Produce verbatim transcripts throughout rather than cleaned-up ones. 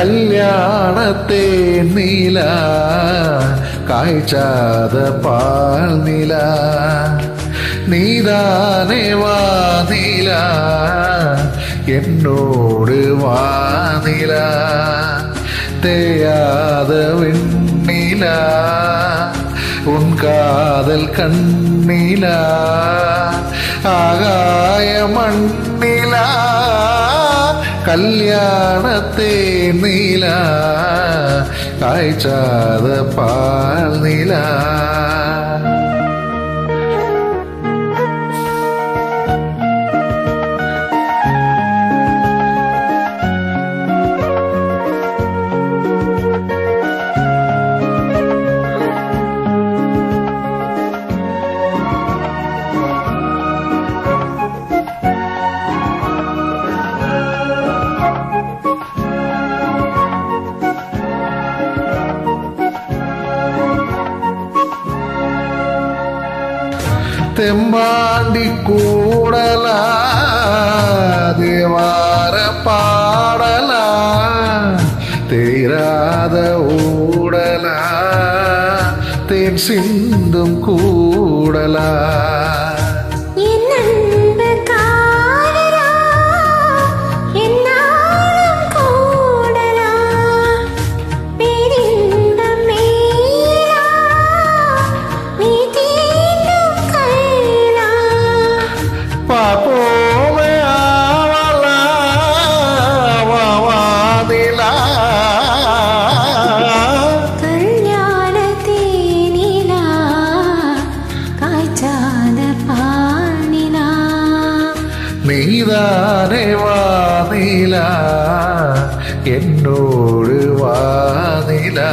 கல்யாணத்தே நீலா காய்ச்சாத பால் நிலா நீதானே வானிலா என்னோடு வானிலா தேயாத வெண்ணிலா உன் காதல் கண்ணிலா ஆகாய மண்ணிலா கல்யாணத்தே நீலா காய்ச்சாத பால் நிலா தெம்பாண்டி கூடலா தேவார பாடலா தேராத ஊடலா தேன் சிந்தும் கூடலா நீதானே வானிலா என்னோடு வானிலா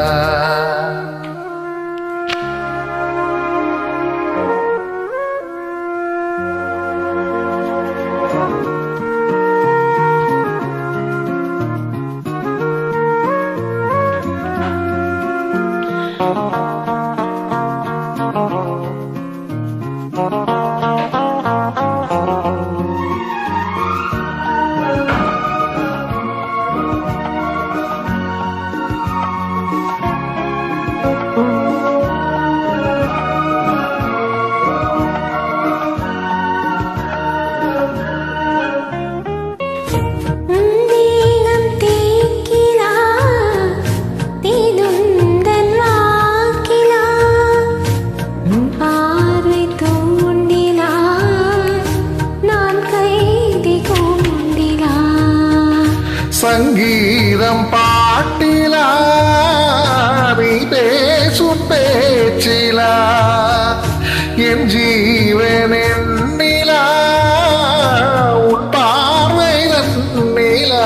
சங்கீதம் பாட்டிலா நீ பேசும் பேச்சிலா என் ஜீவன் எண்ணிலா உன் பார்வை நிலா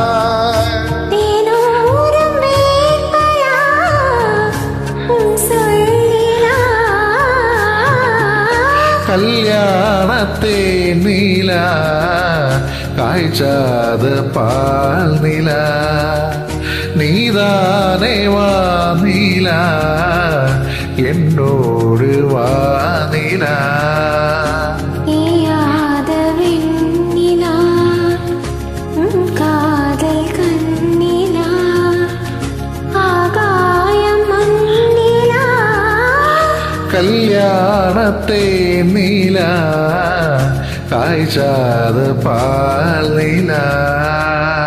கல்யாணத்தே நீலா காய்ச்சாத பால் நிலா நீதானே வானிலா என்னோடு வானிலா காதல் கண்ணிலா ஆகாயம் மண்ணிலா கல்யாணத்தே நீலா காய்ச்சாத பால் நிலா